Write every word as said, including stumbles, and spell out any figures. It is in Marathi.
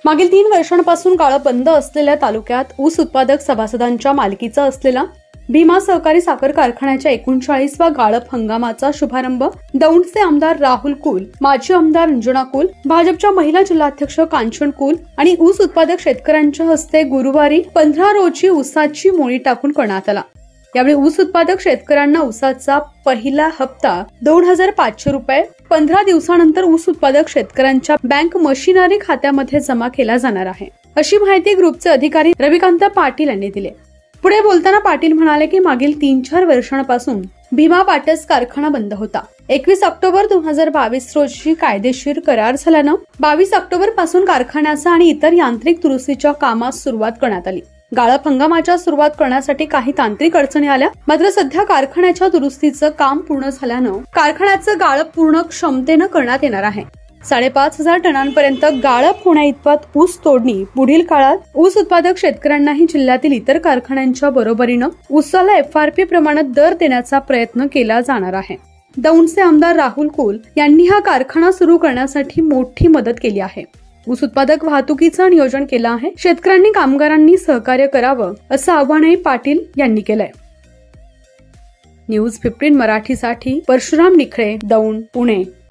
मागील तीन वर्षांपासून गाळप बंद असलेल्या तालुक्यात ऊस उत्पादक सभासदांच्या मालकीचा असलेला भीमा सहकारी साखर कारखान्याच्या एकोणचाळीसव्या गाळप हंगामाचा शुभारंभ दौंडचे आमदार राहुल कुल, माजी आमदार अंजना कुल, भाजपच्या महिला जिल्हाध्यक्ष कांचन कुल आणि ऊस उत्पादक शेतकऱ्यांच्या हस्ते गुरुवारी पंधरा रोजी ऊसाची मोळी टाकून करण्यात आला। यावेळी ऊस उत्पादक शेतकऱ्यांना ऊसाचा पहिला हप्ता दोन हजार पाचशे रुपये पंधरा दिवसानंतर ऊस उत्पादक शेतकऱ्यांच्या बँक मशिनरी खात्यामध्ये जमा केला जाणार आहे, अशी माहिती ग्रुपचे अधिकारी रविकांत पाटील यांनी दिली। पुढे बोलताना पाटील म्हणाले की मागील तीन चार वर्षांपासून भीमा पाटस कारखाना बंद होता। एकवीस ऑक्टोबर दोन हजार बावीस रोजी कायदेशीर करार झाल्यानं बावीस ऑक्टोबर पासून कारखान्याचा आणि इतर यांत्रिक दुरुस्तीच्या कामास सुरुवात करण्यात आली। गाळप हंगामाच्या सुरुवात करण्यासाठी काही तांत्रिक अडचणी आल्या, मात्र सध्या कारखान्याच्या दुरुस्तीचं काम पूर्ण झाल्यानं कारखान्याचं गाळप पूर्ण क्षमतेनं करण्यात येणार आहे। साडेपाच हजार टनांपर्यंत गाळप होण्याइतपत ऊस तोडणी पुढील काळात ऊस उत्पादक शेतकऱ्यांनाही जिल्ह्यातील इतर कारखान्यांच्या बरोबरीनं ऊसाला एफ आर पी प्रमाणात दर देण्याचा प्रयत्न केला जाणार आहे। दौंडचे आमदार राहुल कुल यांनी हा कारखाना सुरू करण्यासाठी मोठी मदत केली आहे। ऊस उत्पादक वाहतुकीचं नियोजन केलं आहे। शेतकऱ्यांनी कामगारांनी सहकार्य करावं असं आवाहनही पाटील यांनी केलंय। न्यूज फिफ्टीन मराठीसाठी परशुराम निखळे, दौंड, पुणे।